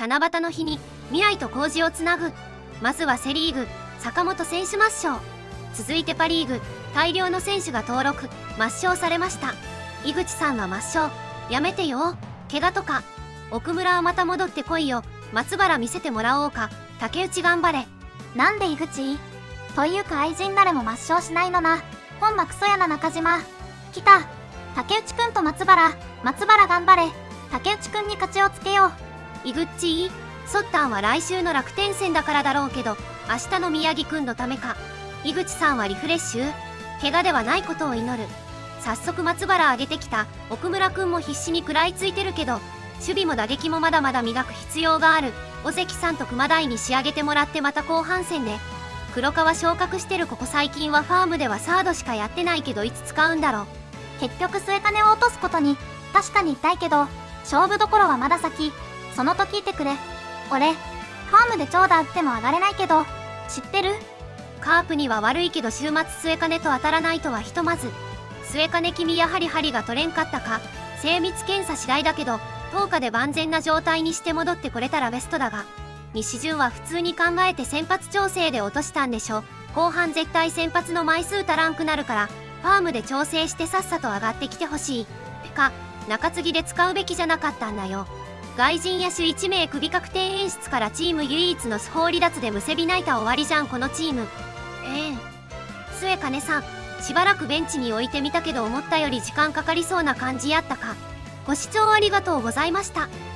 七夕の日に未来と麹をつなぐ。まずはセ・リーグ、坂本選手抹消。続いてパ・リーグ、大量の選手が登録抹消されました。井口さんは抹消やめてよ。怪我とか。奥村はまた戻ってこいよ。松原見せてもらおうか。竹内頑張れ。 なんで井口というか愛人誰も抹消しないのな。ほんまクソやな中島。来た。竹内くんと松原頑張れ。竹内くんに勝ちをつけよう。 井口そったんは来週の楽天戦だからだろうけど、明日の宮城くんのためか。井口さんはリフレッシュ。怪我ではないことを祈る。早速松原上げてきた。奥村くんも必死に食らいついてるけど、守備も打撃もまだまだ磨く必要がある。尾関さんと熊台に仕上げてもらってまた後半戦で。黒川昇格してる。ここ最近はファームではサードしかやってないけど、いつ使うんだろう。 結局末金を落とすことに確かに痛いけど、勝負どころはまだ先。その時いてくれ。俺ファームで長打打っても上がれないけど知ってる？ カープには悪いけど週末末金と当たらないとはひとまず。末金君やはり針が取れんかったか。精密検査次第だけど10日で万全な状態にして戻ってこれたらベストだが、西潤は普通に考えて先発調整で落としたんでしょ。後半絶対先発の枚数足らんくなるからファームで調整してさっさと上がってきてほしい。てか中継ぎで使うべきじゃなかったんだよ。外人野手1名首確定演出からチーム唯一のスフォー離脱でむせび泣いた終わりじゃんこのチーム。末金さんしばらくベンチに置いてみたけど思ったより時間かかりそうな感じやったか。ご視聴ありがとうございました。